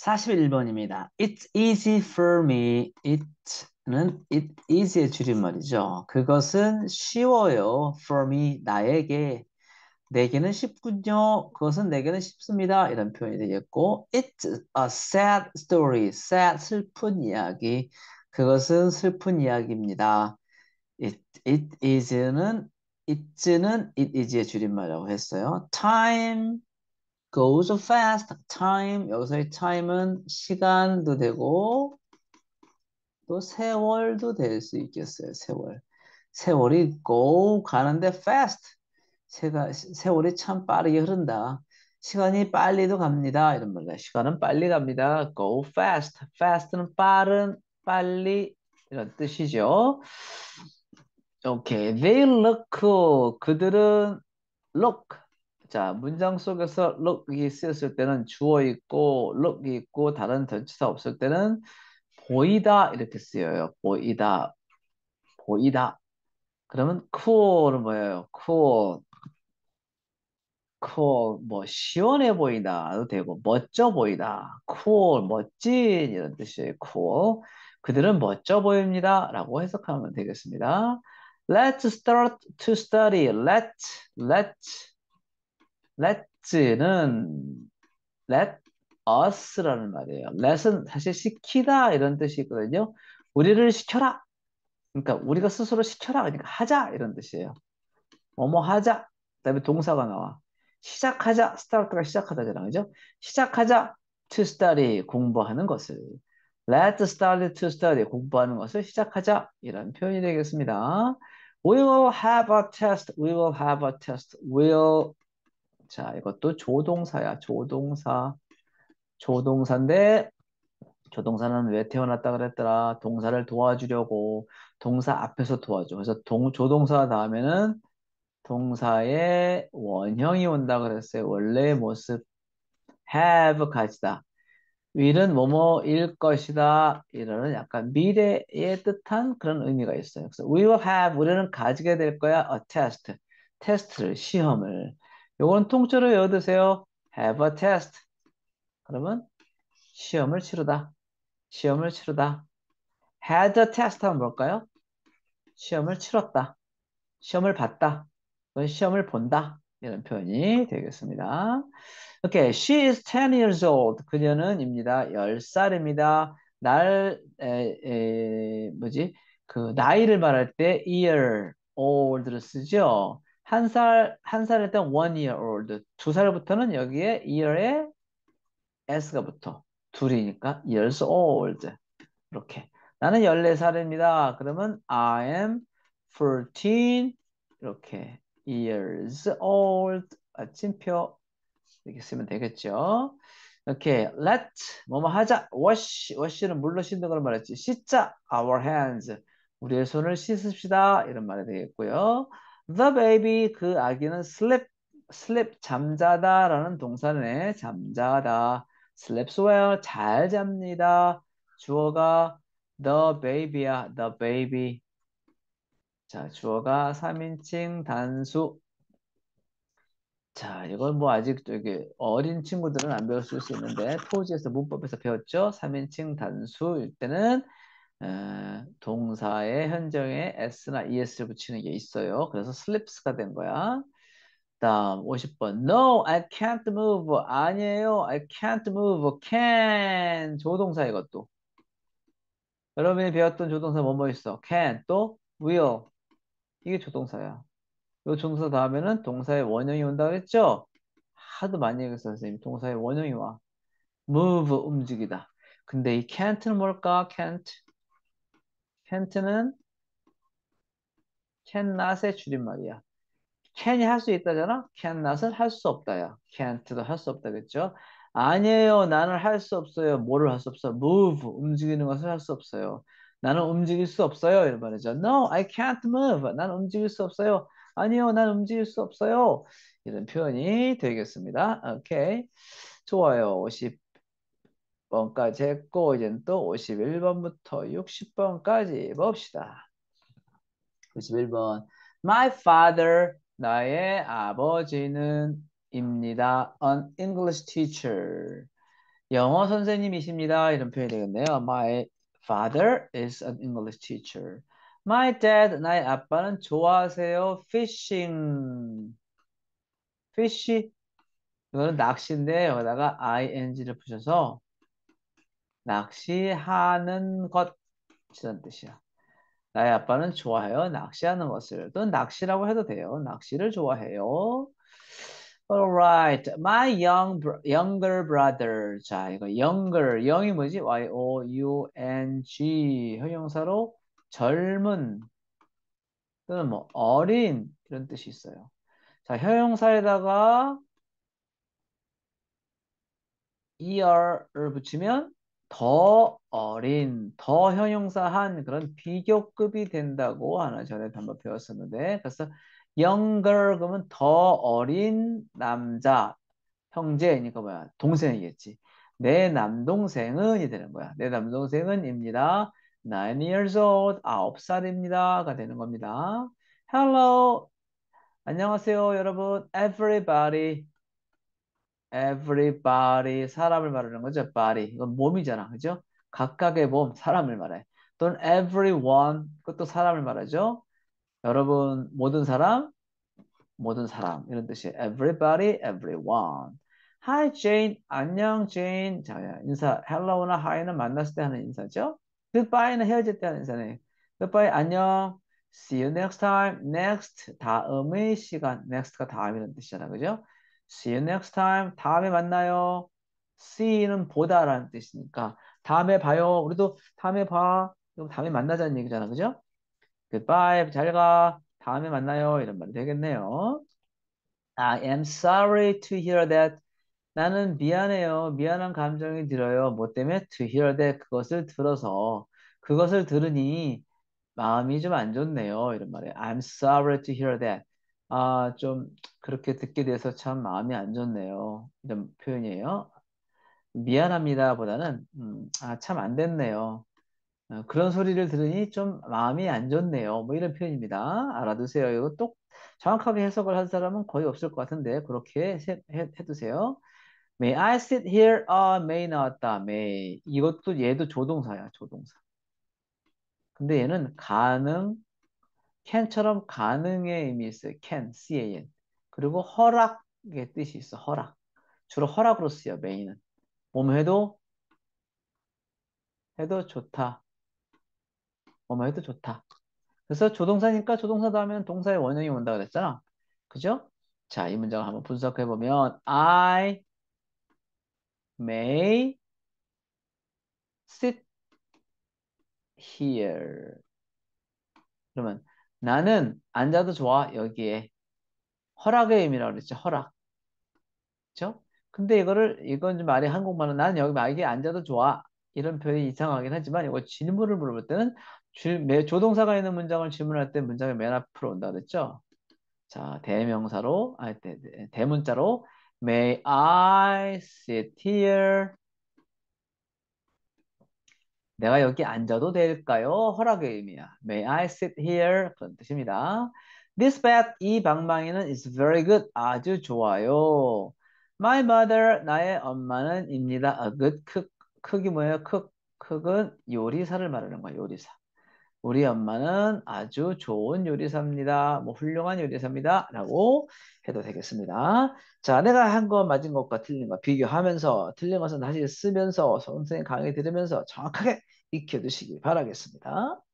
41번입니다. It's easy for me. it easy의 줄임말이죠. 그것은 쉬워요. for me, 나에게. 내게는 쉽군요. 그것은 내게는 쉽습니다. 이런 표현이 되겠고, It's a sad story. sad, 슬픈 이야기. 그것은 슬픈 이야기입니다. it는 it is의 줄임말이라고 했어요. Time goes fast. time, 여기서의 time은 시간도 되고, 또 세월도 될 수 있겠어요. 세월. 세월이 go 가는데 fast. 세월이 참 빠르게 흐른다. 시간이 빨리도 갑니다. 이런 말이다. 시간은 빨리 갑니다. Go fast. fast는 빠른, 빨리 이런 뜻이죠. 오케이. They look cool. 그들은 look. 자, 문장 속에서 look이 쓰였을 때는 주어 있고 look이 있고 다른 전치사 없을 때는 보이다 이렇게 쓰여요. 보이다. 보이다. 그러면 cool은 뭐예요? cool 뭐 시원해 보이다도 되고 멋져 보이다. cool 멋진 이런 뜻이에요. cool 그들은 멋져 보입니다. 라고 해석하면 되겠습니다. Let's start to study. let's는 let us라는 말이에요. let은 사실 시키다 이런 뜻이 있거든요. 우리를 시켜라. 그러니까 우리가 스스로 시켜라. 그러니까 하자 이런 뜻이에요. 뭐뭐 하자. 그다음에 동사가 나와. 시작하자. start가 시작하다잖아. 그죠? 시작하자. to study. 공부하는 것을. Let's start to study. 공부하는 것을 시작하자. 이런 표현이 되겠습니다. We will have a test. We will have a test. will. 자, 이것도 조동사야. 조동사. 조동사인데 조동사는 왜 태어났다 그랬더라? 동사를 도와주려고 동사 앞에서 도와줘. 그래서 조동사 다음에는 동사의 원형이 온다 그랬어요. 원래의 모습 have 가지다. will은 뭐뭐일 것이다. 이러는 약간 미래의 뜻한 그런 의미가 있어요. 그래서 we will have 우리는 가지게 될 거야 a test. 테스트를 시험을. 요건 통째로 외워두세요. have a test. 그러면 시험을 치르다. 시험을 치르다. had a test 하면 뭘까요? 시험을 치렀다. 시험을 봤다. 시험을 본다. 이런 표현이 되겠습니다. 오케이. She is 10 years old. 그녀는입니다. 10살입니다. 뭐지? 그, 나이를 말할 때 year old를 쓰죠. 한 살일 땐 1 year old. 2살부터는 여기에 year에 s가 붙어. 둘이니까 years old. 이렇게. 나는 14살입니다. 그러면 I am 14 이렇게 years old 마침표 이렇게 쓰면 되겠죠. 이렇게 let 뭐뭐 하자 wash는 물로 씻는 걸 말했지. 씻자 our hands 우리의 손을 씻읍시다 이런 말이 되겠고요. The baby 그 아기는 sleep 잠자다라는 동사네. 잠자다 sleeps well 잘 잡니다. 주어가 the baby야. the baby. 자, 주어가 3인칭 단수. 자, 이건 뭐 아직 저기 어린 친구들은 안 배웠을 수 있는데 토지에서 문법에서 배웠죠. 3인칭 단수일 때는 동사의 현정에 s나 es를 붙이는 게 있어요. 그래서 slips가 된 거야. 다음 50번. No, I can't move. 아니에요. I can't move. can 조동사 이것도. 여러분이 배웠던 조동사 뭐뭐 있어? can 또 will. 이게 조동사야. 이 조동사 다음에는 동사의 원형이 온다 그랬죠? 하도 많이 얘기했어 선생님. 동사의 원형이 와. move 움직이다. 근데 이 can't는 뭘까? can't는 cannot의 줄임말이야. can이 할 수 있다잖아? cannot은 할 수 없다야. can't도 할 수 없다겠죠? 아니에요. 나는 할 수 없어요. 뭐를 할 수 없어? move 움직이는 것을 할 수 없어요. 나는 움직일 수 없어요. 이런 말이죠. No, I can't move. 난 움직일 수 없어요. 아니요, 난 움직일 수 없어요. 이런 표현이 되겠습니다. 오케이. 좋아요. 50번까지 했고, 이제는 또 51번부터 60번까지 봅시다. 91번. My father, 나의 아버지는 입니다. An English teacher. 영어 선생님이십니다. 이런 표현이 되겠네요. My father is an English teacher. My dad, 나의 아빠는 좋아하세요. fishing. fish, 이거는 낚시인데 여기다가 ing를 붙여서 낚시하는 것 이런 뜻이야. 나의 아빠는 좋아해요. 낚시하는 것을. 또는 낚시라고 해도 돼요. 낚시를 좋아해요. Alright. My younger brother. 자, 이거 younger. 영이 뭐지? Y-O-U-N-G. 형용사로 젊은 또는 뭐 어린 이런 뜻이 있어요. 자, 형용사에다가 er을 붙이면 더 어린, 더 형용사한 그런 비교급이 된다고 하나 전에 한번 배웠었는데, 그래서 younger 그러면 더 어린 남자, 형제니까 뭐야? 동생이겠지. 내 남동생은이 되는 거야. 내 남동생은입니다. 9 years old, 9살입니다가 되는 겁니다. Hello, 안녕하세요, 여러분. Everybody. Everybody 사람을 말하는 거죠. body 이건 몸이잖아, 그죠? 각각의 몸 사람을 말해. 또는 everyone 그것도 사람을 말하죠. 여러분 모든 사람 이런 뜻이에요. Everybody, everyone. Hi Jane, 안녕 Jane. 자, 인사 hello나 hi는 만났을 때 하는 인사죠. Goodbye는 헤어질 때 하는 인사네. Goodbye, 안녕. See you next time. Next, 다음의 시간. Next가 다음이라는 뜻이잖아, 그죠? See you next time. 다음에 만나요. See는 보다라는 뜻이니까 다음에 봐요. 우리도 다음에 봐. 그럼 다음에 만나자는 얘기잖아, 그죠? Goodbye, 잘 가. 다음에 만나요. 이런 말이 되겠네요. I am sorry to hear that. 나는 미안해요. 미안한 감정이 들어요. 뭐 때문에? To hear that. 그것을 들어서. 그것을 들으니 마음이 좀 안 좋네요. 이런 말이에요. I'm sorry to hear that. 아, 좀 그렇게 듣게 돼서 참 마음이 안 좋네요. 이런 표현이에요. 미안합니다 보다는 참 안 됐네요. 그런 소리를 들으니 좀 마음이 안 좋네요. 뭐 이런 표현입니다. 알아두세요. 이거 또 정확하게 해석을 한 사람은 거의 없을 것 같은데 그렇게 해두세요. May I sit here? may 나왔다. may. 이것도 얘도 조동사야. 조동사. 근데 얘는 가능, can처럼 가능의 의미 있어요. can, can. 그리고 허락의 뜻이 있어. 허락. 주로 허락으로 쓰여. may는. 뭐뭐 해도 좋다. 뭐뭐 해도 좋다. 그래서 조동사니까 조동사 다음에는 동사의 원형이 온다고 그랬잖아. 그죠? 자, 이 문장을 한번 분석해 보면 I may sit here. 그러면 나는 앉아도 좋아 여기에. 허락의 의미라고 그랬죠. 허락. 그죠? 근데 이건 좀 말이 한국말로 나는 여기 앉아도 좋아. 이런 표현이 이상하긴 하지만 이거 질문을 물어볼 때는 조동사가 있는 문장을 질문할 때 문장의 맨 앞으로 온다 그랬죠. 자, 대명사로, 대문자로, May I sit here? 내가 여기 앉아도 될까요? 허락의 의미야. May I sit here? 그런 뜻입니다. This bed, 이 방망이는 is very good. 아주 좋아요. My mother, 나의 엄마는 입니다. A good cook. cook이 뭐예요? cook은 요리사를 말하는 거야, 요리사. 우리 엄마는 아주 좋은 요리사입니다. 뭐 훌륭한 요리사입니다. 라고 해도 되겠습니다. 자, 내가 한 거 맞은 것과 틀린 거 비교하면서 틀린 것은 다시 쓰면서 선생님 강의 들으면서 정확하게 익혀두시기 바라겠습니다.